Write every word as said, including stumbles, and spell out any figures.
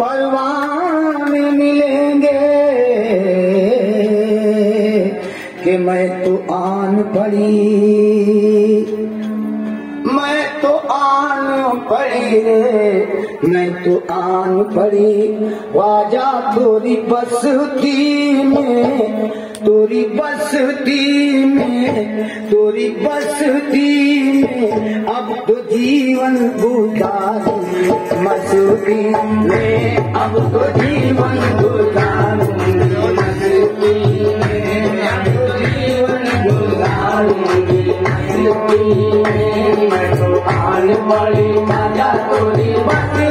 परवान मिलेंगे कि मैं तो आन पड़ी, मैं तो आन पड़ी रे, मैं तो आन पड़ी। वाजा तोरी बसती में, तोरी बसती में, तोरी बसती में अब तो जीवन गुजारूं मस्ती में, अब तो जीवन गुजारूं मस्ती में, अब तो जीवन गुजारूं मस्ती में। मैं तो आन पड़ी वाजा तोरी बसती